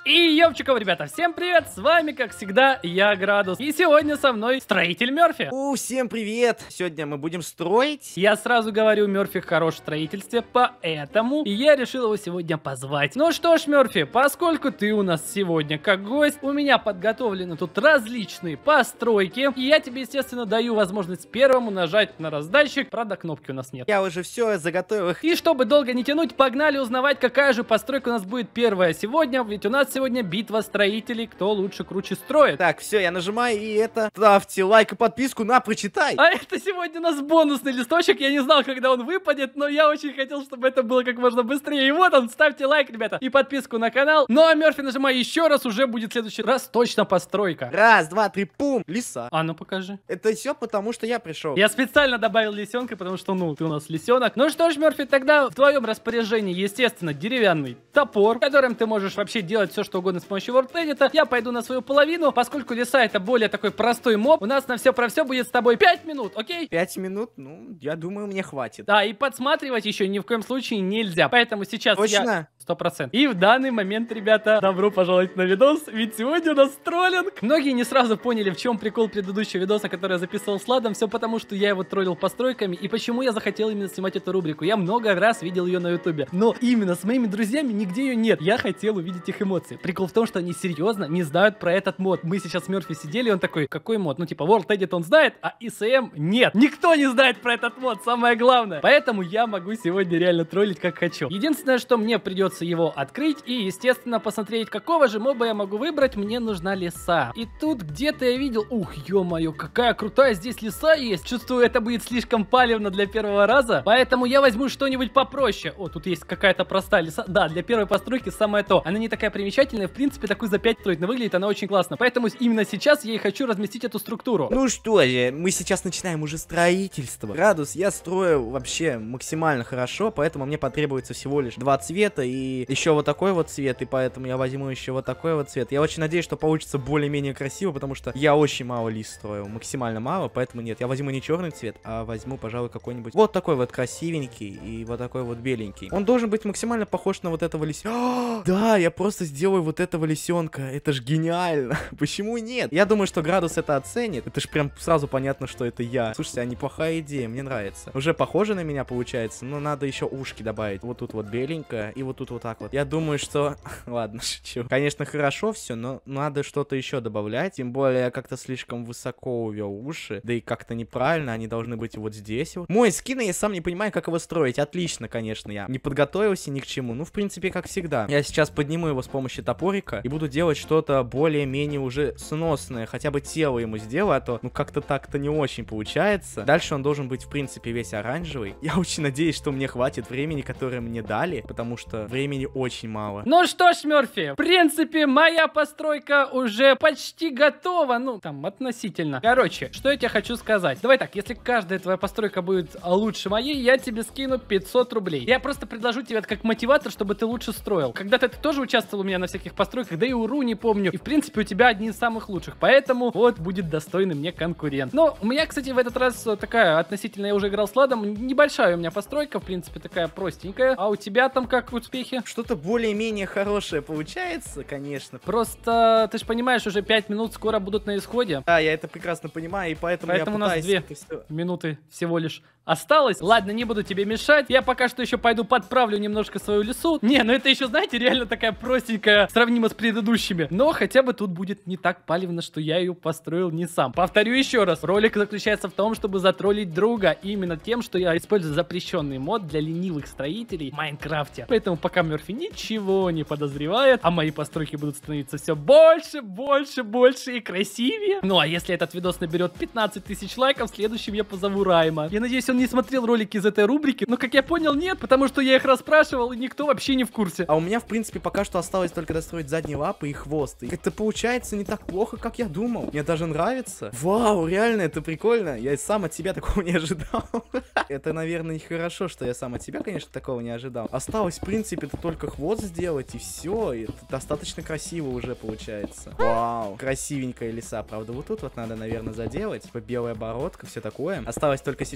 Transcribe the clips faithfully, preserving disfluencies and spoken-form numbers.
И ёпчиков, ребята, всем привет, с вами, как всегда, я, Градус. И сегодня со мной строитель Мерфи. У, всем привет! Сегодня мы будем строить. Я сразу говорю, Мерфи хорош в строительстве, поэтому я решил его сегодня позвать. Ну что ж, Мерфи, поскольку ты у нас сегодня как гость, у меня подготовлены тут различные постройки, и я тебе, естественно, даю возможность первому нажать на раздатчик. Правда, кнопки у нас нет. Я уже все заготовил их. И чтобы долго не тянуть, погнали узнавать, какая же постройка у нас будет первая сегодня, ведь у нас сегодня битва строителей, кто лучше круче строит. Так, все, я нажимаю, и это... Ставьте лайк и подписку, на, прочитай. А это сегодня у нас бонусный листочек, я не знал, когда он выпадет, но я очень хотел, чтобы это было как можно быстрее. И вот он, ставьте лайк, ребята, и подписку на канал. Ну а Мерфи нажимай еще раз, уже будет в следующий раз точно постройка. Раз, два, три, пум, лиса. А ну покажи. Это все потому, что я пришел. Я специально добавил лисенка, потому что, ну, ты у нас лисенок. Ну что ж, Мерфи, тогда в твоем распоряжении, естественно, деревянный топор, которым ты можешь вообще делать все, что угодно с помощью WordEdit. Я пойду на свою половину, поскольку лиса это более такой простой моб. У нас на все про все будет с тобой пять минут, окей? пять минут, ну, я думаю, мне хватит. Да, и подсматривать еще ни в коем случае нельзя. Поэтому сейчас Точно? я... Сто процентов. И в данный момент, ребята, добро пожаловать на видос, ведь сегодня у нас троллинг. Многие не сразу поняли, в чем прикол предыдущего видоса, который я записывал с Ладом. Все потому, что я его троллил постройками. И почему я захотел именно снимать эту рубрику. Я много раз видел ее на ютубе. Но именно с моими друзьями нигде ее нет. Я хотел увидеть их эмоции. Прикол в том, что они серьезно не знают про этот мод. Мы сейчас с Мерфи сидели, и он такой, какой мод? Ну типа WordEdit он знает, а и эс эм нет. Никто не знает про этот мод, самое главное. Поэтому я могу сегодня реально троллить как хочу. Единственное, что мне придется его открыть и, естественно, посмотреть, какого же моба я могу выбрать. Мне нужна лиса. И тут где-то я видел... Ух, ё-моё, какая крутая здесь лиса есть. Чувствую, это будет слишком палевно для первого раза. Поэтому я возьму что-нибудь попроще. О, тут есть какая-то простая лиса. Да, для первой постройки самое то. Она не такая примечательная. В принципе, такую за пять строить. Но выглядит она очень классно. Поэтому именно сейчас я и хочу разместить эту структуру. Ну что же, мы сейчас начинаем уже строительство. Градус, я строю вообще максимально хорошо, поэтому мне потребуется всего лишь два цвета и еще вот такой вот цвет, и поэтому я возьму еще вот такой вот цвет. Я очень надеюсь, что получится более-менее красиво, потому что я очень мало лист строил, максимально мало, поэтому нет, я возьму не черный цвет, а возьму, пожалуй, какой-нибудь вот такой вот красивенький и вот такой вот беленький. Он должен быть максимально похож на вот этого лисенка. Да, я просто сделаю вот этого лисенка, это ж гениально. Почему нет? Я думаю, что Градус это оценит, это ж прям сразу понятно, что это я. Слушайте, а неплохая идея, мне нравится. Уже похоже на меня получается, но надо еще ушки добавить. Вот тут вот беленькое и вот тут вот так вот. Я думаю, что... Ладно, шучу. Конечно, хорошо все, но надо что-то еще добавлять. Тем более, я как-то слишком высоко увел уши. Да и как-то неправильно, они должны быть вот здесь вот. Мой скин, я сам не понимаю, как его строить. Отлично, конечно, я не подготовился ни к чему. Ну, в принципе, как всегда. Я сейчас подниму его с помощью топорика и буду делать что-то более-менее уже сносное. Хотя бы тело ему сделаю, а то, ну, как-то так-то не очень получается. Дальше он должен быть, в принципе, весь оранжевый. Я очень надеюсь, что мне хватит времени, которое мне дали, потому что времени очень мало. Ну что ж, Мерфи, в принципе, моя постройка уже почти готова, ну, там, относительно. Короче, что я тебе хочу сказать. Давай так, если каждая твоя постройка будет лучше моей, я тебе скину пятьсот рублей. Я просто предложу тебе это как мотиватор, чтобы ты лучше строил. Когда-то ты тоже участвовал у меня на всяких постройках, да и уру не помню. И, в принципе, у тебя одни из самых лучших, поэтому вот будет достойный мне конкурент. Но у меня, кстати, в этот раз такая, относительно, я уже играл с Ладом, небольшая у меня постройка, в принципе, такая простенькая. А у тебя там как успехи? Что-то более-менее хорошее получается, конечно. Просто, ты же понимаешь, уже пять минут скоро будут на исходе. Да, я это прекрасно понимаю, и поэтому, Поэтому я пытаюсь... у нас две все... минуты всего лишь осталось. Ладно, не буду тебе мешать. Я пока что еще пойду подправлю немножко свою лесу. Не, ну это еще, знаете, реально такая простенькая, сравнимо с предыдущими. Но хотя бы тут будет не так палевно, что я ее построил не сам. Повторю еще раз. Ролик заключается в том, чтобы затроллить друга. Именно тем, что я использую запрещенный мод для ленивых строителей в Майнкрафте. Поэтому пока Мерфи ничего не подозревает, а мои постройки будут становиться все больше, больше, больше и красивее. Ну а если этот видос наберет пятнадцать тысяч лайков, следующим я позову Райма. Я надеюсь, он не смотрел ролики из этой рубрики, но, как я понял, нет, потому что я их расспрашивал, и никто вообще не в курсе. А у меня, в принципе, пока что осталось только достроить задние лапы и хвост. И это получается не так плохо, как я думал. Мне даже нравится. Вау, реально, это прикольно. Я сам от себя такого не ожидал. Это, наверное, нехорошо, что я сам от себя, конечно, такого не ожидал. Осталось, в принципе, это только хвост сделать, и все. И это достаточно красиво уже получается. Вау, красивенькая лиса. Правда, вот тут вот надо, наверное, заделать. Типа белая бородка, все такое. Осталось только сейчас хвост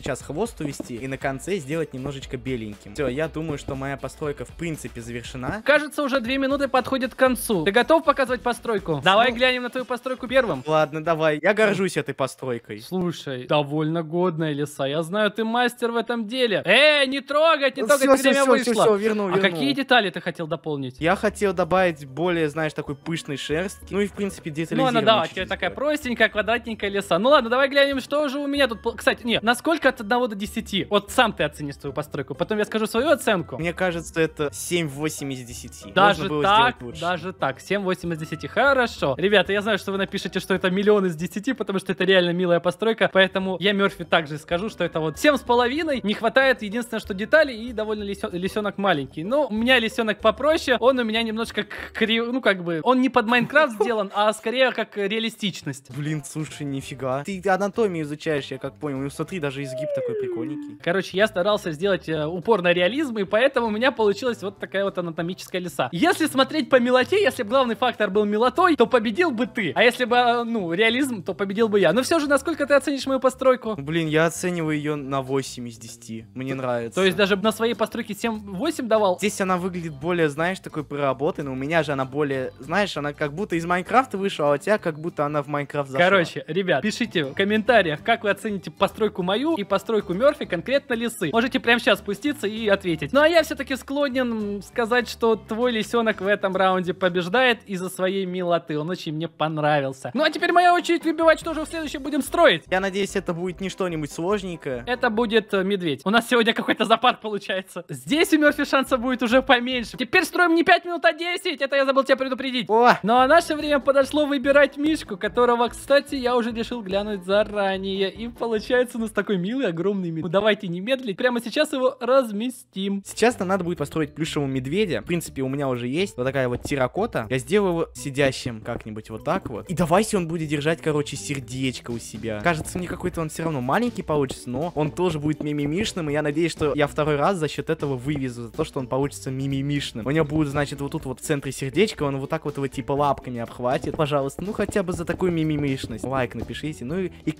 ГОСТ увести и на конце сделать немножечко беленьким. Все, я думаю, что моя постройка в принципе завершена. Кажется, уже две минуты подходит к концу. Ты готов показывать постройку? Давай Ну, глянем на твою постройку первым. Ладно, давай. Я горжусь этой постройкой. Слушай, довольно годная лиса. Я знаю, ты мастер в этом деле. Эй, не трогать, не Ну, трогать, всё, всё, время всё, вышло. всё, всё, верну, А верну. какие детали ты хотел дополнить? Я хотел добавить более, знаешь, такой пышной шерстки. Ну и, в принципе, Ну, детализированный. она, да, у чуть-чуть тебя такая сделать. простенькая, квадратненькая лиса. Ну ладно, давай глянем, что же у меня тут. пол- Кстати, нет, насколько от одного до десяти? Вот сам ты оценишь свою постройку, потом я скажу свою оценку. Мне кажется, это семь-восемь из десяти. Даже Можно было так, сделать лучше. даже так, семь-восемь из десяти, хорошо. Ребята, я знаю, что вы напишете, что это миллион из десяти, потому что это реально милая постройка, поэтому я Мёрфи также скажу, что это вот семь с половиной, не хватает единственное, что деталей и довольно лисё- лисенок маленький. Но у меня лисенок попроще, он у меня немножко к- крив... ну как бы, он не под Майнкрафт сделан, а скорее как реалистичность. Блин, слушай, нифига. Ты анатомию изучаешь, я как понял. Ну смотри, даже изгиб такой прикольненький. Короче, я старался сделать э, упор на реализм, и поэтому у меня получилась вот такая вот анатомическая лиса. Если смотреть по мелочи, если бы главный фактор был милотой, то победил бы ты. А если бы, э, ну, реализм, то победил бы я. Но все же, насколько ты оценишь мою постройку? Блин, я оцениваю ее на восемь из десяти. Мне нравится. То есть даже на своей постройке семь-восемь давал? Здесь она выглядит более, знаешь, такой проработанной. У меня же она более, знаешь, она как будто из Майнкрафта вышла, а у тебя как будто она в Майнкрафт зашла. Короче, ребят, пишите в комментариях, как вы оцените постройку мою и постройку Мёрфи, конкретно лисы. Можете прямо сейчас спуститься и ответить. Ну а я все-таки склонен сказать, что твой лисенок в этом раунде побеждает из-за своей милоты. Он очень мне понравился. Ну а теперь моя очередь выбивать, что же в следующем будем строить. Я надеюсь, это будет не что-нибудь сложненькое. Это будет э, медведь. У нас сегодня какой-то запар получается. Здесь у Мёрфи шанса будет уже поменьше. Теперь строим не пять минут, а десять. Это я забыл тебя предупредить. О! Ну а наше время подошло выбирать Мишку, которого, кстати, я уже решил глянуть заранее. И получается у нас такой милый, огромный медведь. Ну давайте не медлить, прямо сейчас его разместим. Сейчас нам надо будет построить плюшевого медведя. В принципе, у меня уже есть вот такая вот терракота. Я сделаю его сидящим как-нибудь вот так вот. И давайте он будет держать, короче, сердечко у себя. Кажется, мне какой-то он все равно маленький получится, но он тоже будет мимимишным. И я надеюсь, что я второй раз за счет этого вывезу. За то, что он получится мимимишным. У него будет, значит, вот тут вот в центре сердечко. Он вот так вот его типа лапками обхватит. Пожалуйста, ну хотя бы за такую мимимишность. Лайк напишите. Ну и... и...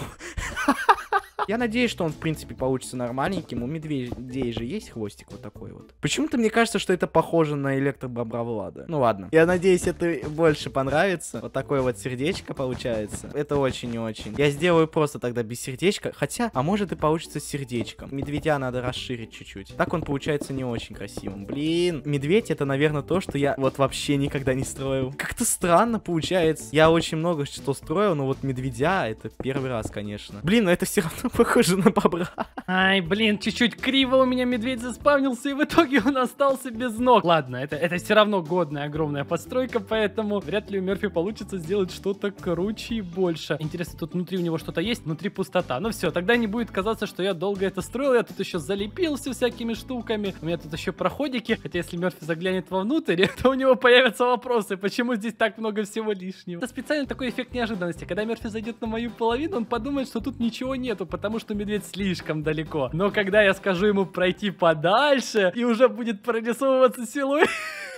Я надеюсь, что он, в принципе, получится нормальненьким. У медведей же есть хвостик вот такой вот. Почему-то мне кажется, что это похоже на электробобра Влада. Ну ладно. Я надеюсь, это больше понравится. Вот такое вот сердечко получается. Это очень и очень. Я сделаю просто тогда без сердечка. Хотя, а может и получится с сердечком. Медведя надо расширить чуть-чуть. Так он получается не очень красивым. Блин. Медведь это, наверное, то, что я вот вообще никогда не строил. Как-то странно получается. Я очень много что строил, но вот медведя это первый раз, конечно. Блин, но это все равно похоже на бобра. Ай, блин, чуть-чуть криво у меня медведь заспавнился, и в итоге он остался без ног. Ладно, это, это все равно годная, огромная постройка, поэтому вряд ли у Мёрфи получится сделать что-то круче и больше. Интересно, тут внутри у него что-то есть? Внутри пустота. Ну все, тогда не будет казаться, что я долго это строил. Я тут еще залепился всякими штуками. У меня тут еще проходики. Хотя если Мёрфи заглянет вовнутрь, то у него появятся вопросы, почему здесь так много всего лишнего. Это специально такой эффект неожиданности. Когда Мёрфи зайдет на мою половину, он подумает, что тут ничего нету, потому что медведь слишком далеко. Но когда я скажу ему пройти подальше, и уже будет прорисовываться силуэт,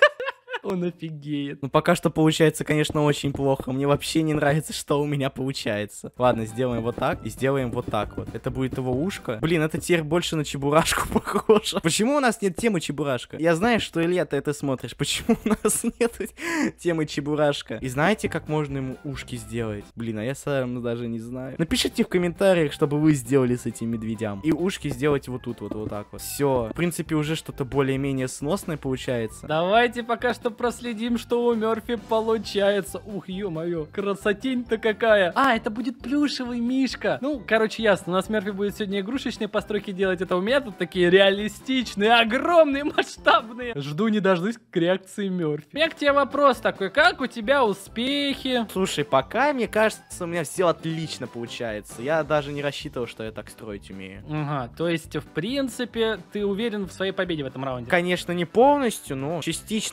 он офигеет. Ну, пока что получается, конечно, очень плохо. Мне вообще не нравится, что у меня получается. Ладно, сделаем вот так и сделаем вот так вот. Это будет его ушко. Блин, это теперь больше на чебурашку похоже. Почему у нас нет темы чебурашка? Я знаю, что, Илья, ты это смотришь. Почему у нас нет темы чебурашка? И знаете, как можно ему ушки сделать? Блин, а я сам даже не знаю. Напишите в комментариях, чтобы вы сделали с этим медведям. И ушки сделать вот тут вот, вот так вот. Все. В принципе, уже что-то более-менее сносное получается. Давайте пока что проследим, что у Мёрфи получается. Ух, ё-моё, красотень-то какая. А, это будет плюшевый мишка. Ну, короче, ясно. У нас Мёрфи будет сегодня игрушечные постройки делать. Это у меня тут такие реалистичные, огромные, масштабные. Жду не дождусь к реакции Мёрфи. У меня к тебе вопрос такой. Как у тебя успехи? Слушай, пока, мне кажется, у меня все отлично получается. Я даже не рассчитывал, что я так строить умею. Ага, то есть, в принципе, ты уверен в своей победе в этом раунде? Конечно, не полностью, но частично можно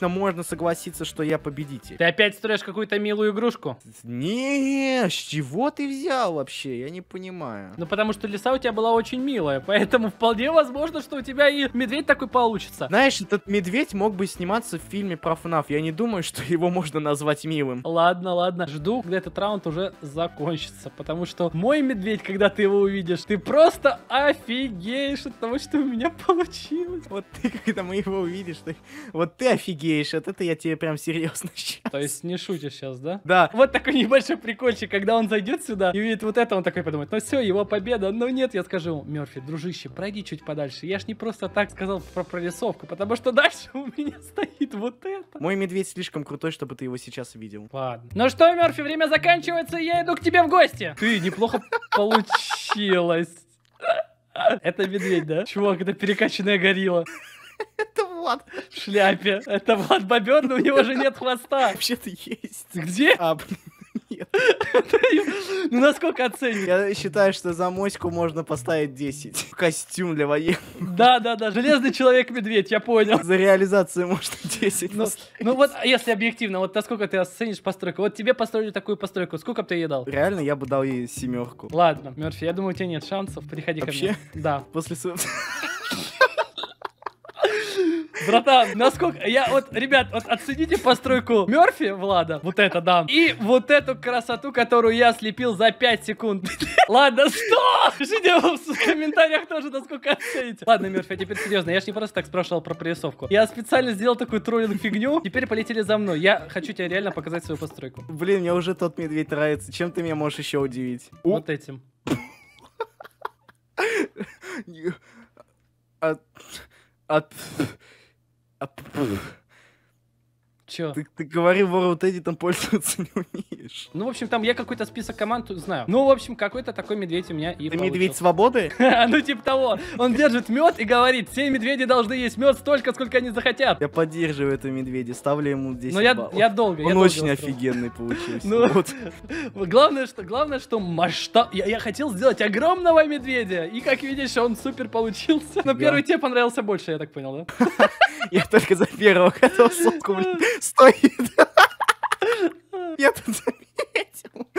согласиться, что я победитель. Ты опять строишь какую-то милую игрушку? Не, с чего ты взял вообще? Я не понимаю. Ну, потому что лиса у тебя была очень милая, поэтому вполне возможно, что у тебя и медведь такой получится. Знаешь, этот медведь мог бы сниматься в фильме про ФНАФ. Я не думаю, что его можно назвать милым. Ладно, ладно. Жду, когда этот раунд уже закончится, потому что мой медведь, когда ты его увидишь, ты просто офигеешь от того, что у меня получилось. Вот ты, когда мы его увидишь, ты... вот ты офигеешь. От этого я тебе прям серьезно сейчас. То есть не шутишь сейчас, да? Да. Вот такой небольшой прикольчик, когда он зайдет сюда и увидит вот это, он такой подумает, ну все, его победа. Но нет, я скажу, Мерфи, дружище, пройди чуть подальше. Я ж не просто так сказал про прорисовку, потому что дальше у меня стоит вот это. Мой медведь слишком крутой, чтобы ты его сейчас видел. Ладно. Ну что, Мерфи, время заканчивается, я иду к тебе в гости. Ты, неплохо получилось. Это медведь, да? Чувак, это перекачанная горилла. Это Влад. В шляпе. Это Влад Бобер, но у него же нет хвоста. Вообще-то есть. Где? А, блин, нет. Ну насколько оценишь? Я считаю, что за моську можно поставить десять. Костюм для военных. Да, да, да. Железный человек-медведь, я понял. За реализацию можно десять. Ну, ну вот, если объективно, вот насколько ты оценишь постройку? Вот тебе построили такую постройку, сколько бы ты ей дал? Реально, я бы дал ей семерку. Ладно, Мерфи, я думаю, у тебя нет шансов. Приходи Вообще? ко мне. Да. После своего... Братан, насколько... Я вот, ребят, вот оцените постройку Мерфи, Влада, вот это, да, и вот эту красоту, которую я слепил за пять секунд. Ладно, что? Пишите в комментариях тоже, насколько оцените. Ладно, Мерфи, а теперь серьезно, я ж не просто так спрашивал про прорисовку. Я специально сделал такую троллинг фигню, теперь полетели за мной. Я хочу тебе реально показать свою постройку. Блин, мне уже тот медведь нравится. Чем ты меня можешь еще удивить? Вот этим. От... От... Чё? Ты, ты говорил, World Edit пользоваться не умеешь. Ну, в общем, там я какой-то список команд знаю. Ну, в общем, какой-то такой медведь у меня и Ты получился. медведь свободы? Ну, типа того. Он держит мед и говорит, все медведи должны есть мед столько, сколько они захотят. Я поддерживаю этого медведя, ставлю ему десять Но я, баллов. я долго, я Он долго очень устроил. офигенный получился. Ну, Вот. главное, что, главное, что масштаб... Я, я хотел сделать огромного медведя, и, как видишь, он супер получился. Но Да. первый тебе понравился больше, я так понял, да? Я только за первого хотел сотку, блин, стоит. Я тут заметил.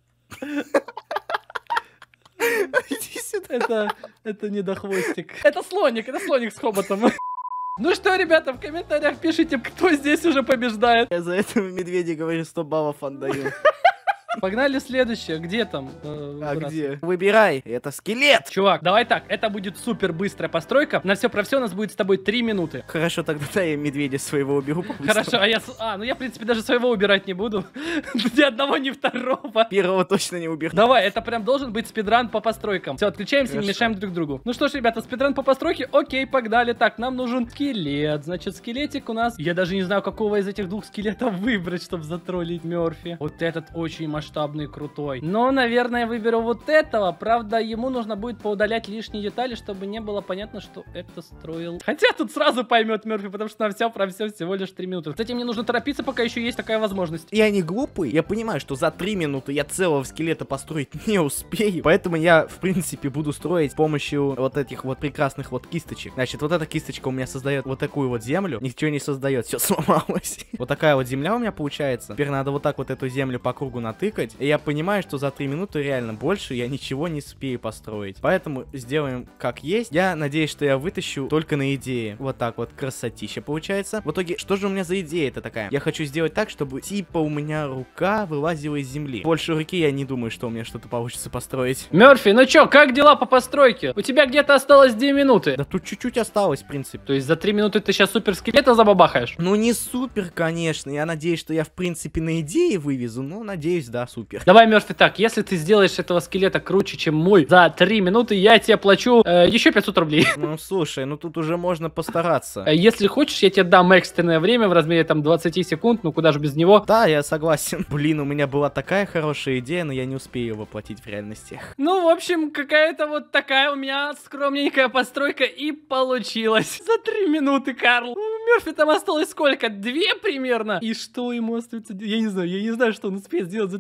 Иди сюда. Это, это не дохвостик. Это слоник, это слоник с хоботом. Ну что, ребята, в комментариях пишите, кто здесь уже побеждает. Я за этого медведя говорю, сто баллов отдаю. Погнали следующее. Где там? э, А раз? где? Выбирай. Это скелет. Чувак, давай так, это будет супер быстрая постройка. На все про все у нас будет с тобой три минуты. Хорошо, тогда дай я медведя своего уберу. побыстрее. Хорошо, а я... с- А, ну я, в принципе, даже своего убирать не буду. Ни одного, ни второго. Первого точно не уберу. Давай, это прям должен быть спидран по постройкам. Все, отключаемся, не Хорошо. мешаем друг другу. Ну что ж, ребята, спидран по постройке, окей, погнали. Так, нам нужен скелет. Значит, скелетик у нас... Я даже не знаю, какого из этих двух скелетов выбрать, чтобы затроллить Мерфи. Вот этот очень масштабный, крутой. Но, наверное, я выберу вот этого. Правда, ему нужно будет поудалять лишние детали, чтобы не было понятно, что это строил. Хотя тут сразу поймет Мерфи, потому что на все про все всего лишь три минуты. Кстати, мне нужно торопиться, пока еще есть такая возможность. Я не глупый, я понимаю, что за три минуты я целого скелета построить не успею, поэтому я, в принципе, буду строить с помощью вот этих вот прекрасных вот кисточек. Значит, вот эта кисточка у меня создает вот такую вот землю, ничего не создает, все сломалось. Вот такая вот земля у меня получается. Теперь надо вот так вот эту землю по кругу натыкать, и я понимаю, что за три минуты реально больше я ничего не успею построить. Поэтому сделаем как есть. Я надеюсь, что я вытащу только на идее. Вот так вот красотища получается. В итоге, что же у меня за идея-то такая? Я хочу сделать так, чтобы типа у меня рука вылазила из земли. Больше руки я не думаю, что у меня что-то получится построить. Мерфи, ну чё, как дела по постройке? У тебя где-то осталось две минуты. Да тут чуть-чуть осталось, в принципе. То есть за три минуты ты сейчас супер скелета забабахаешь? Ну не супер, конечно. Я надеюсь, что я в принципе на идее вывезу. Но надеюсь, да, супер. Давай, Мерфи, так, если ты сделаешь этого скелета круче, чем мой, за три минуты я тебе плачу э, еще пятьсот рублей. Ну слушай, ну тут уже можно постараться. Э, Если хочешь, я тебе дам экстренное время в размере там двадцать секунд, ну куда же без него. Да, я согласен. Блин, у меня была такая хорошая идея, но я не успею ее воплотить в реальности. Ну, в общем, какая-то вот такая у меня скромненькая постройка и получилась. За три минуты, Карл. У Мерфи там осталось сколько? Две примерно? И что ему остается? Я не знаю, я не знаю, что он успеет сделать за три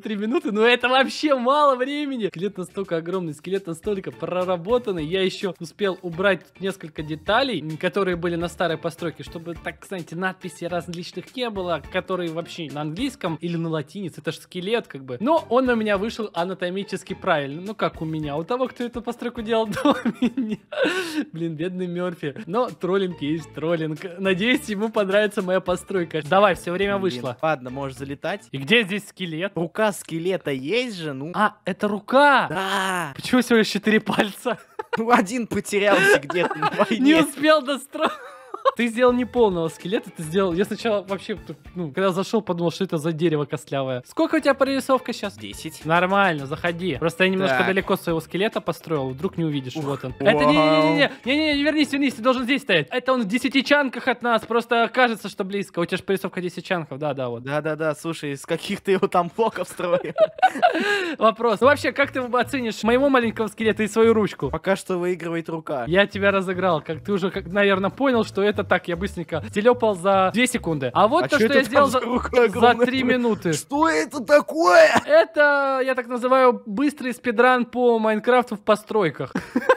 три минуты, но это вообще мало времени. Скелет настолько огромный, скелет настолько проработанный. Я еще успел убрать тут несколько деталей, которые были на старой постройке, чтобы, так, знаете, надписей различных не было, которые вообще на английском или на латинице. Это же скелет, как бы. Но он у меня вышел анатомически правильно. Ну, как у меня. У того, кто эту постройку делал до меня. Блин, бедный Мерфи. Но троллинг есть троллинг. Надеюсь, ему понравится моя постройка. Давай, все время вышло. Ладно, можешь залетать. И где здесь скелет? Рука скелета есть же, ну. А, это рука! Да. Почему всего лишь четыре пальца? Ну, один потерялся где-то на войне. Не успел достроить. Ты сделал не полного скелета, ты сделал... Я сначала вообще, ну, когда зашел, подумал, что это за дерево костлявое. Сколько у тебя прорисовка сейчас? десять. Нормально, заходи. Просто я немножко Так. далеко своего скелета построил, вдруг не увидишь. Ух, Вот он. вау. Это не-не-не-не, не-не-не, вернись, вернись, ты должен здесь стоять. Это он в десяти чанках от нас, просто кажется, что близко. У тебя же прорисовка десять чанков, да-да, вот. Да-да-да, слушай, из каких ты его там блоков строил? Вопрос. Ну вообще, как ты оценишь моего маленького скелета и свою ручку? Пока что выигрывает рука. Я тебя разыграл, как ты уже, как, наверное, понял, что это так, я быстренько телепал за две секунды. А вот А то, чё что это я сделал там за, за рука за огромная? три минуты. Что это такое? Это, я так называю, быстрый спидран по Майнкрафту в постройках.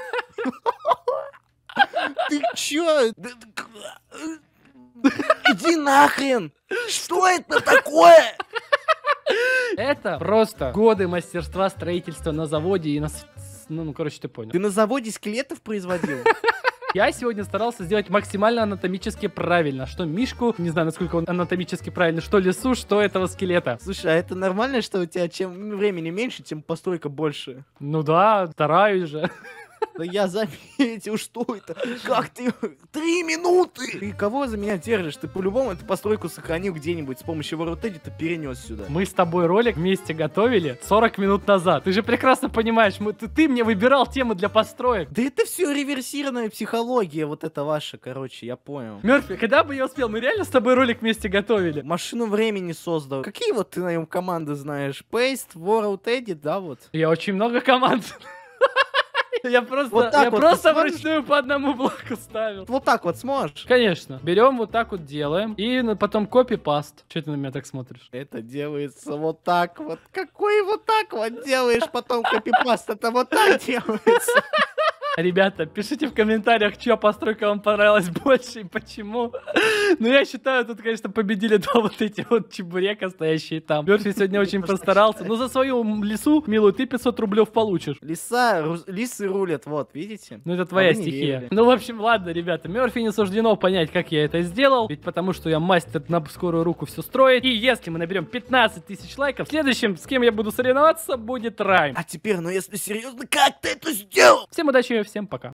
Ты чё? Да- да- Иди нахрен! Что это такое? Это просто годы мастерства строительства на заводе и на... с- Ну, ну, короче, ты понял. Ты на заводе скелетов производил? Я сегодня старался сделать максимально анатомически правильно. Что Мишку, не знаю, насколько он анатомически правильный, что лесу, что этого скелета. Слушай, а это нормально, что у тебя чем времени меньше, тем постройка больше? Ну да, стараюсь же. Да я заметил, что это? Как ты? Три минуты! Ты кого за меня держишь? Ты по-любому эту постройку сохранил где-нибудь с помощью Варутеди, ты перенес сюда. Мы с тобой ролик вместе готовили сорок минут назад. Ты же прекрасно понимаешь, мы, ты, ты мне выбирал темы для построек. Да это все реверсированная психология, вот это ваша, короче, я понял. Мерфи, когда бы я успел? Мы реально с тобой ролик вместе готовили. Машину времени создал. Какие вот ты на нем команды знаешь? Paste, World Edit, да вот? Я очень много команд. Я просто, Вот так я вот просто ты сможешь? вручную по одному блоку ставил. Вот так вот сможешь? Конечно. Берем вот так вот делаем. И на- потом копи-паст. Че ты на меня так смотришь? Это делается вот так вот. Какой вот так вот делаешь, потом копипаст, это вот так делается. Ребята, пишите в комментариях, чья постройка вам понравилась больше и почему. Ну, я считаю, тут, конечно, победили два вот эти вот чебурека, стоящие там. Мерфи сегодня очень постарался. Но за свою лесу, милую, ты пятьсот рублев получишь. Лиса, ру- лисы рулят, вот, видите? Ну, это твоя А вы не стихия. верили. Ну, в общем, ладно, ребята, Мерфи не суждено понять, как я это сделал. Ведь потому, что я мастер на скорую руку все строить. И если мы наберем пятнадцать тысяч лайков, следующим, с кем я буду соревноваться, будет Райм. А теперь, ну если серьезно, как ты это сделал? Всем удачи, всем пока.